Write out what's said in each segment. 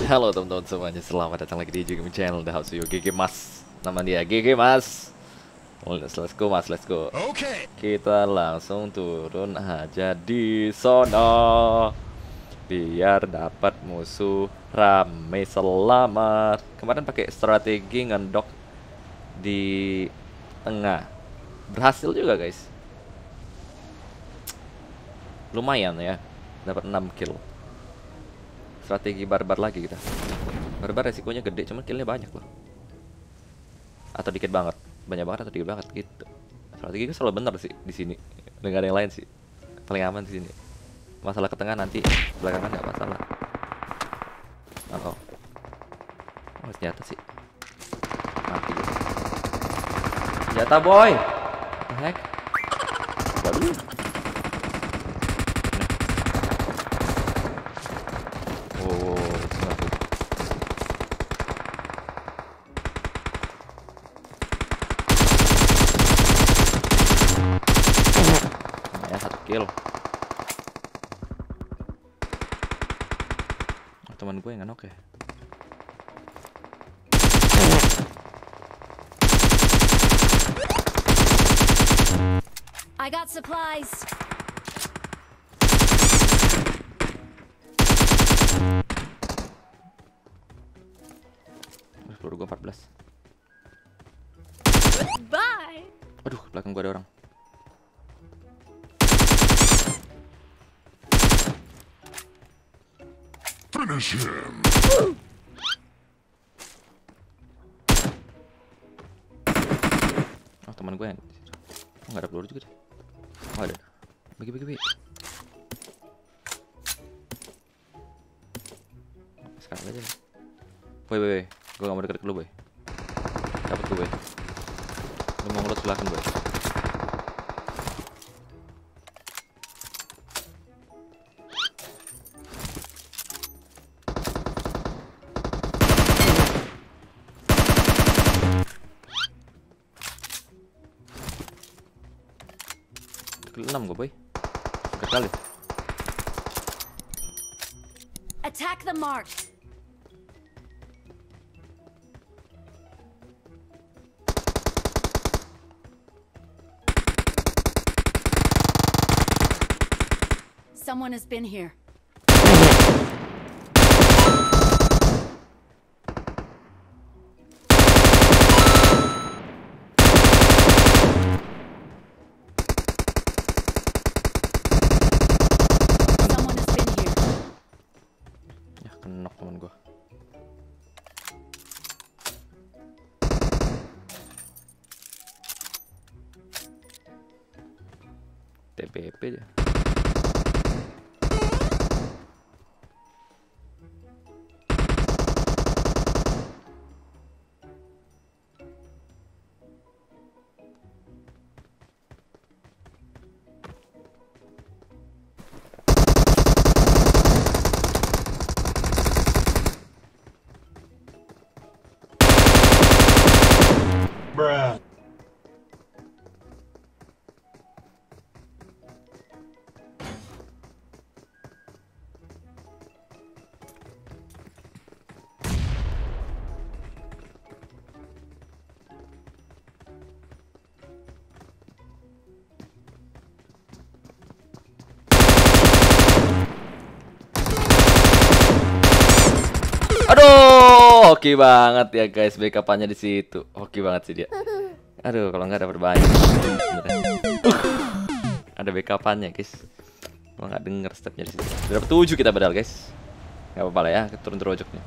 Halo teman-teman semuanya, selamat datang lagi di Gaming Channel The House of GG Mas. Nama dia GG Mas. Let's go Mas, let's go. Oke. Kita langsung turun aja di sono biar dapat musuh rame selamat. Kemarin pakai strategi ngendok di tengah. Berhasil juga guys. Lumayan ya. Dapat 6 kill. Strategi barbar lagi kita. Barbar resikonya gede, cuman killnya banyak loh. Atau dikit banget, banyak banget atau dikit banget gitu. Strategi itu selalu benar sih di sini. Nggak ada yang lain sih. Paling aman di sini. Masalah ke tengah nanti belakangan nggak masalah. Oh, senjata sih. Mati gue. Senjata boy. What the heck? Waduh. Kill. Oh, teman gue yang nganok ya. I got supplies. Peluru gue 14. Bye. Aduh, belakang gue ada orang. Finish him. Oh, teman gue yang nggak ada peluru juga deh. Oh, ada. Bagi. Sekarang aja nih. Boy. Gue gak mau deket lu, boy. Dapat gue, boy. Lu mau ngelot silahkan, boy. Ke-6 gue, boy. Dekat kali. Attack the mark. Someone has been here. Someone has been here. Ya, kenok teman gue. TPP dia. Bruh. Aduh, hoki banget ya guys, backup-nya di situ. Hoki banget sih dia. Aduh, kalau nggak dapat banyak. Ada backup-nya guys. Gua nggak denger stepnya di situ. Udah dapat 7 kita padahal guys. Nggak apa-apa lah ya, turun terojoknya.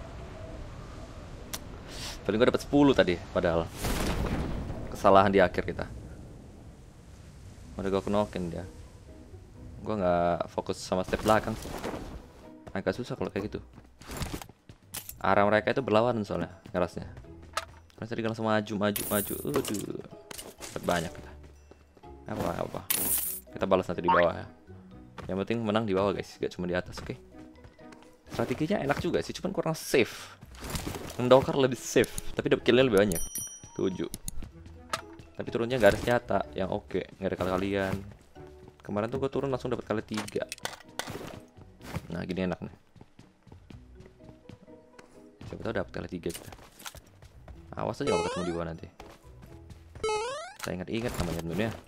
Paling gua dapat 10 tadi padahal. Kesalahan di akhir kita. Udah gua knock-in dia. Gua nggak fokus sama step belakang sih. Agak susah kalau kayak gitu. Arah mereka itu berlawanan soalnya ngerasnya. Terus tadi langsung maju. Aduh, dapat banyak kita. Apa. Kita balas nanti di bawah ya. Yang penting menang di bawah guys, gak cuma di atas, oke? Strateginya enak juga sih, cuman kurang safe. Mendokar lebih safe, tapi dapat killnya lebih banyak. 7. Tapi turunnya nggak ada senjata yang oke, nggak ada kali-kalian. Kemarin tuh gue turun langsung dapat kali 3. Nah, gini enak nih. Siapa tahu dapat kali 3 kita. Awas aja kalau ketemu di bawah nanti. Kita ingat-ingat namanya dulu ya.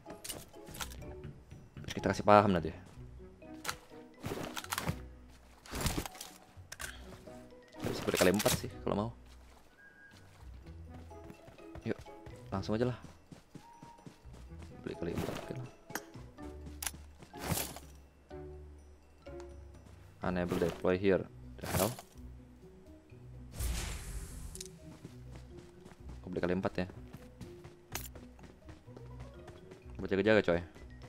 Terus kita kasih paham nanti. Terus berkali 4 sih kalau mau. Yuk, langsung aja lah. Beli kali 4 oke lah. Unable deploy here. The hell? Aku beli kali 4 ya. Berjaga-jaga coy.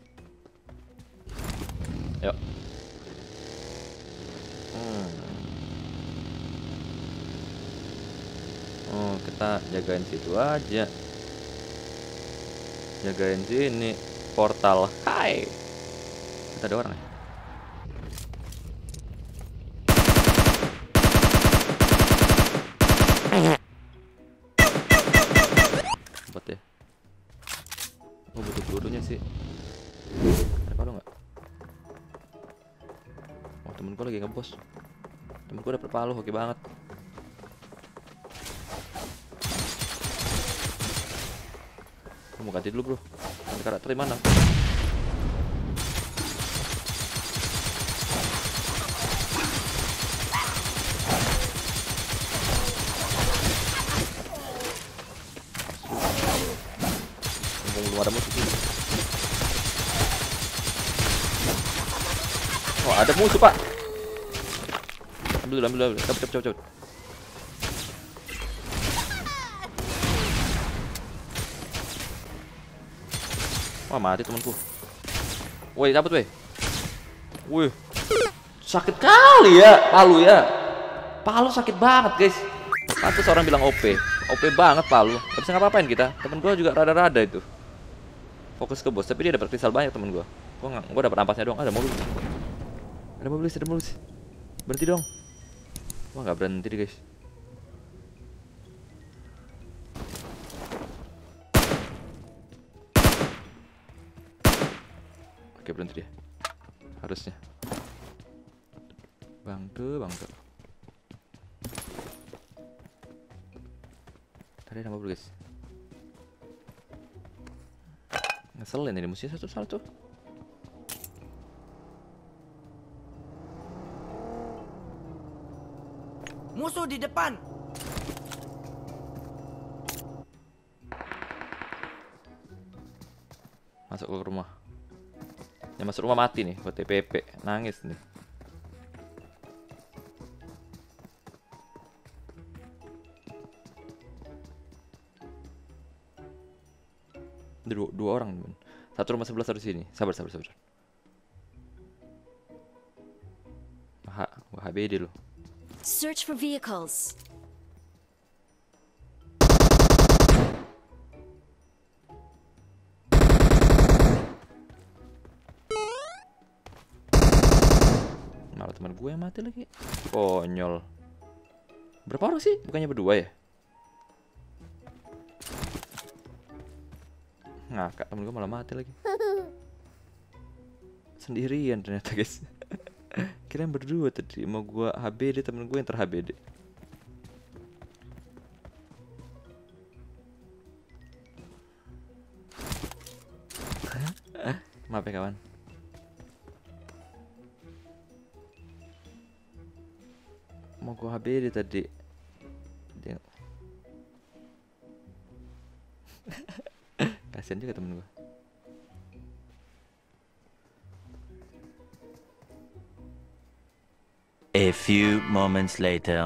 Yuk. Oh, kita jagain situ aja. Jagain sini. Portal. Hai. Kita ada orang ya? Bot ya. Oh, butuh pelurunya sih. Ada palu nggak? Oh, temen gue lagi ngebos. Temen gue dapet palu, oke banget. Gue mau ganti dulu bro. Ganti karakter di mana? Belum ada musuh sih. Oh, ada musuh pak. Ambil. Cepet. Wah, mati temanku. Woi, dapat weh. Wih. Sakit kali ya palu ya. Palu sakit banget, guys. Pantes orang bilang OP. OP banget palu. Gak bisa ngapa-ngapain kita. Temen gua juga rada-rada itu. Fokus ke bos, tapi dia dapat kristal banyak temen gua. Gua dapat ampasnya doang. Ada mobil. Berhenti dong. Wah, nggak berhenti deh, guys. Oke, berhenti dia. Harusnya. Bangke. Tadi ada mobil, guys. Ngeselin ini musuhnya satu-satu. Musuh di depan. Masuk ke rumah. Yang masuk rumah mati nih, buat TPP. Nangis nih. Dua orang, teman. Satu rumah sebelah, satu sini. Sabar. Wah, HBD loh. Search for vehicles. Malah teman gue yang mati lagi. Konyol. Berapa orang sih? Bukannya berdua ya? Ngakak, temen gue malah mati lagi. Sendirian ternyata, guys. Kirain berdua tadi. Mau gue HBD, temen gue yang ter-HBD. Maaf ya kawan. Mau gue HBD tadi. Dia... Kasian juga temen gue. A few moments later.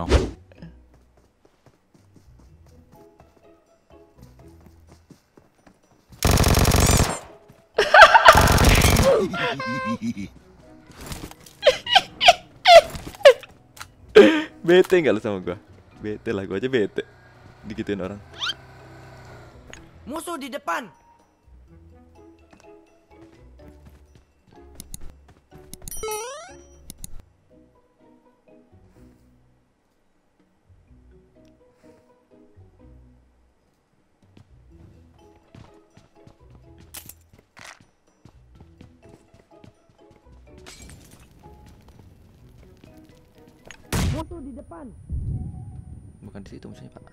Bete nggak lu sama gua? Bete lah, gua aja bete digituin orang. Musuh di depan. Musuh di depan. Bukan di situ musuhnya, Pak.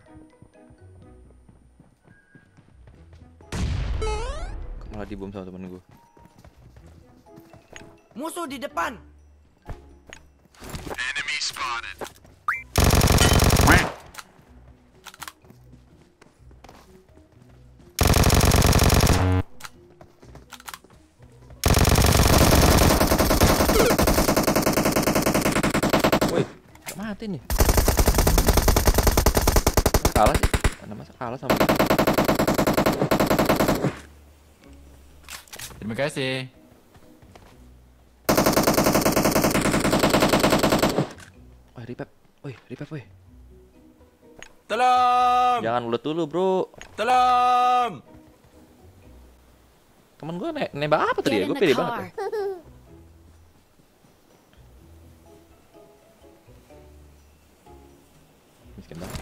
Kok malah dibom sama temen gue. Musuh di depan. Enemy spotted. Woi, gak mati nih. Kalah sih. Mana masa kalah sama dia? Terima kasih. Woi, repap. Woi, repap, woi. Tolong! Jangan ulet dulu, bro. Tolong! Temen gue nembak apa tadi ya? Get in Gue the pede car. banget ya. Miskin banget.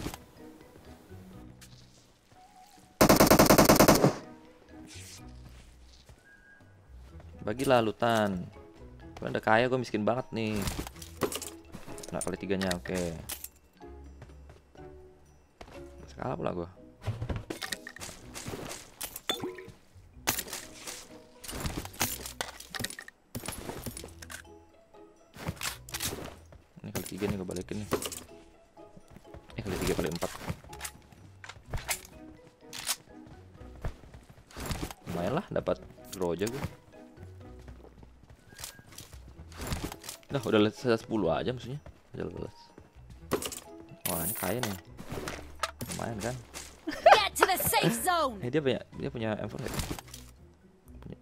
Bagilah lutan. Gue udah kaya, gue miskin banget nih. Nah, kali tiganya, oke. Kalah pula gue. Ini kali 3 nih gue balikin nih. Kali 3 kali 4. Lumayan lah dapat groja gue. Nah, udah selesai 10 aja maksudnya. Udah leles. Wah, ini kaya nih. Lumayan kan? Get to the safe zone. Dia punya M4 nggak? Punya.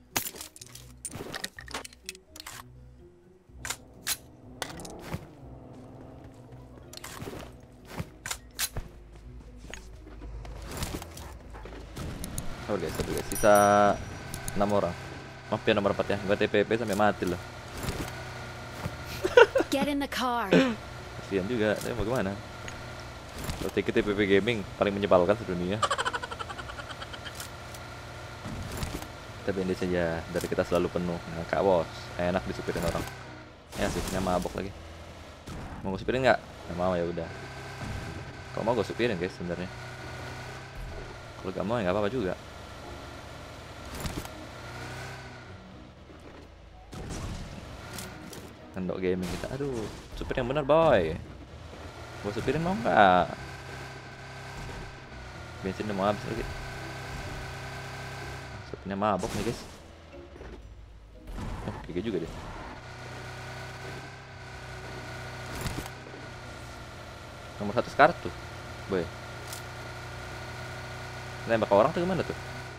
Sabar guys. Sisa 6 orang. Maaf ya nomor 4 ya. Gue TPP sampai mati loh. Get in the car. Kasian juga. Saya mau gimana? Tiket TPP Gaming paling menyebalkan sedunia. Kita bandage saja, dari kita selalu penuh. Nah, Kak Bos, enak disupirin orang. Ya sih, mabok lagi. Mau gue supirin nggak? Nggak mau ya udah. Kalau mau gue supirin guys sebenarnya. Kalau gak mau ya nggak apa-apa juga. Kendok gaming kita, aduh, supir yang benar boy. Gue supirin mau nggak? Bensin udah mau habis lagi. Supirnya mabok nih guys. Oh, kayak juga deh. Nomor 1 sekarat tuh, boy. Nembak orang tuh gimana tuh?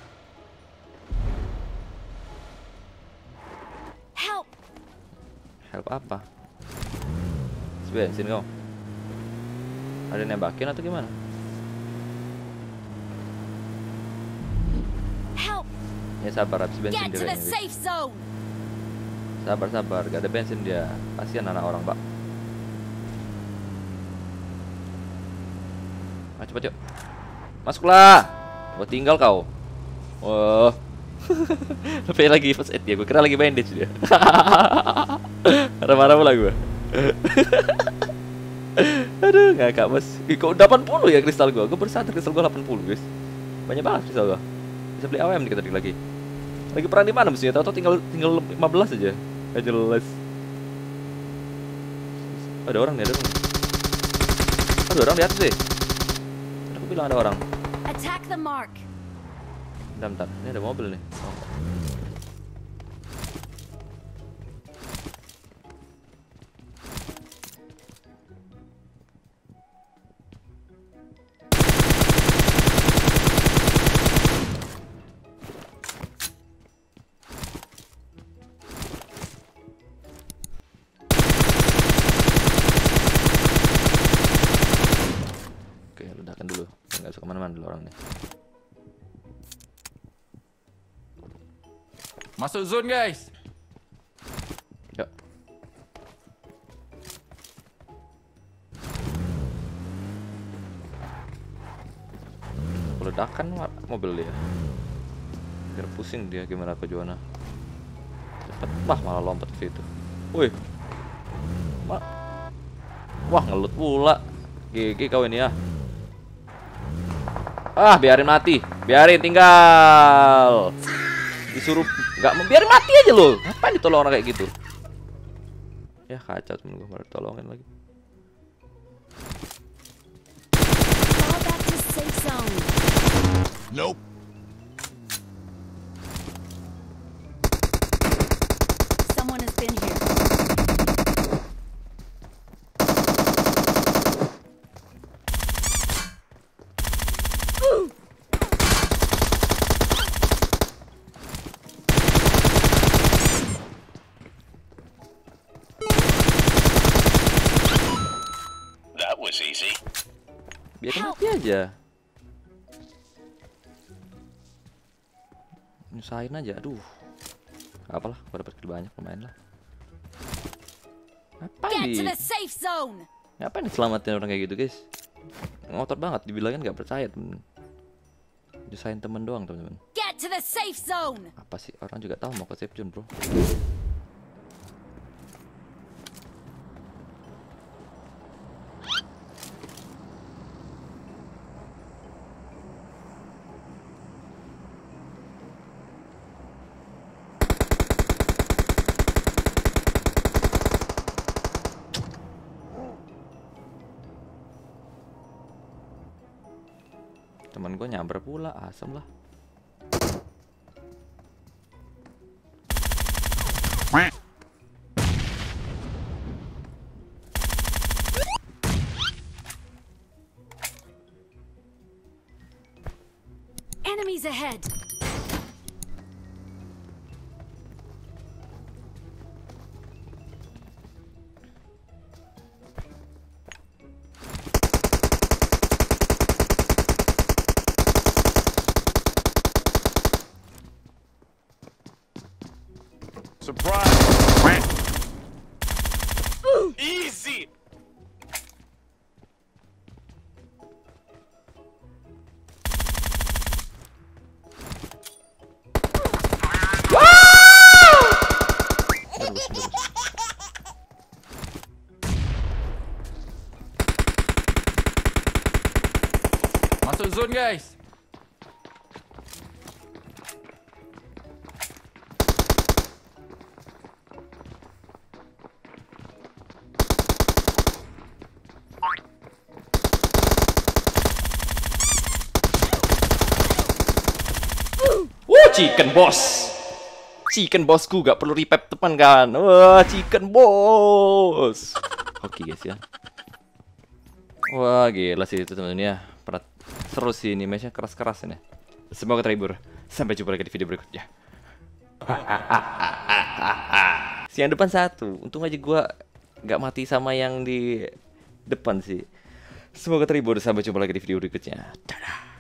Help. Help apa? Bensin kau. Ada nembakin atau gimana? Help. Ya sabar, habis bensin Get dia to the kayaknya, guys. safe zone. Sabar, gak ada bensin dia. Kasihan anak orang, Pak. Ayo cepet yuk. Masuklah. Gua tinggal kau. Wah. Tapi lagi first aid ya, gue kira lagi bandage dia. Marah-marah pula gue. Aduh, ngakak bos. Ih, kok 80 ya kristal gue? Gue baru sadar kristal gue 80 guys. Banyak banget kristal gue. Bisa beli AWM dikit lagi. Lagi perang di mana mestinya? Tahu tinggal 15 aja. Gak jelas. Ada orang nih, ada orang. Ada orang di atas deh. Aku bilang ada orang. Attack the mark. Bentar, ini ada mobil nih. Oh. Oke, ledakan dulu. Nggak usah kemana-mana dulu orang nih. Masuk zone guys. Yuk. Ledakan mobil dia. Biar pusing dia gimana ke Juana. Cepet, wah malah lompat ke situ. Wih. Wah ngelut pula. GG kau ini ya. Ah, biarin mati. Biarin tinggal. Disuruh nggak mau, biarin mati aja lo. Ngapain ditolong orang kayak gitu? Ya kacau temen gue, malah tolongin lagi. Fall back to safe zone. Nope. Someone has been here. That was easy. Biarin mati aja. Nyusahin aja, aduh. Apalah, gua dapat kill banyak, lumayan lah. Get to the safe zone. Ngapain diselamatin orang kayak gitu, guys? Ngotot banget, dibilangin nggak percaya, temen. Nyusahin temen doang, temen-temen. Get to the safe zone. Apa sih, orang juga tahu mau ke safe zone, bro. Temen gue nyamber pula, asem lah. Enemies ahead. Surprise! Easy! Masuk zone guys. Chicken boss. Chicken bosku gak perlu revive teman kan. Wah, chicken boss. Oke guys ya. Wah, gila sih itu teman-teman ya. Seru sih ini match-nya, keras-keras ini. Semoga terhibur. Sampai jumpa lagi di video berikutnya. Si yang depan satu. Untung aja gua gak mati sama yang di depan sih. Semoga terhibur. Sampai jumpa lagi di video berikutnya. Dadah.